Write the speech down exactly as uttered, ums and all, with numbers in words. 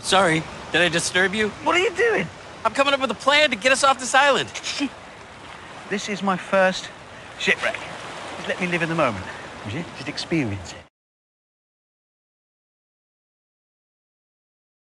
Sorry, did I disturb you? What are you doing? I'm coming up with a plan to get us off this island. This is my first shipwreck. Just let me live in the moment, would you? Just experience it.